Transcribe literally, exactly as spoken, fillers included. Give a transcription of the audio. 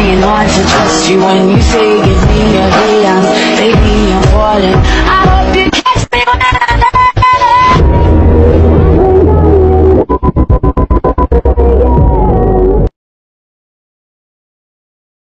trying hard to trust you when you say give me your hands, baby.